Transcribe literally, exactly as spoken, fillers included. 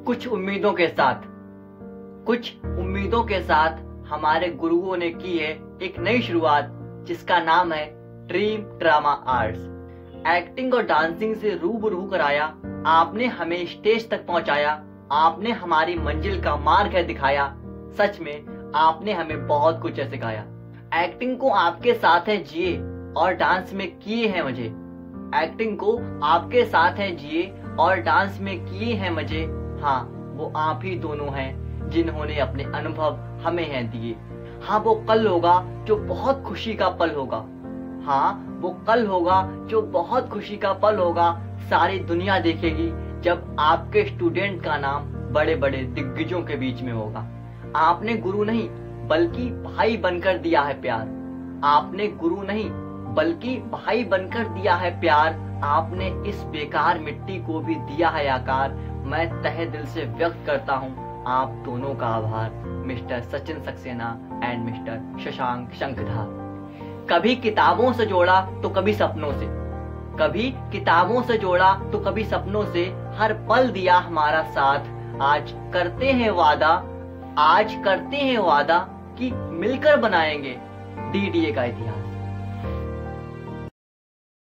कुछ उम्मीदों के साथ कुछ उम्मीदों के साथ हमारे गुरुओं ने की है एक नई शुरुआत, जिसका नाम है ड्रीम ड्रामा आर्ट्स। एक्टिंग और डांसिंग से रूबरू कराया, आपने हमें स्टेज तक पहुंचाया, आपने हमारी मंजिल का मार्ग है दिखाया। सच में आपने हमें बहुत कुछ है सिखाया। एक्टिंग को आपके साथ है जिए और डांस में किए हैं मजे। एक्टिंग को आपके साथ है जिए और डांस में किए हैं मजे। हाँ, वो आप ही दोनों हैं जिन्होंने अपने अनुभव हमें हैं दिए। हाँ, वो कल होगा जो बहुत खुशी का पल होगा। हाँ, वो कल होगा जो बहुत खुशी का पल होगा। सारी दुनिया देखेगी जब आपके स्टूडेंट का नाम बड़े बड़े दिग्गजों के बीच में होगा। आपने गुरु नहीं बल्कि भाई बनकर दिया है प्यार। आपने गुरु नहीं बल्कि भाई बनकर दिया है प्यार। आपने इस बेकार मिट्टी को भी दिया है आकार। मैं तहे दिल से व्यक्त करता हूँ आप दोनों का आभार, mister Sachin Saxena and mister Shashank Shankhdhar. कभी किताबों से जोड़ा तो कभी सपनों से, कभी किताबों से जोड़ा तो कभी सपनों से, हर पल दिया हमारा साथ। आज करते हैं वादा, आज करते हैं वादा कि मिलकर बनाएंगे डी डी ए का इतिहास।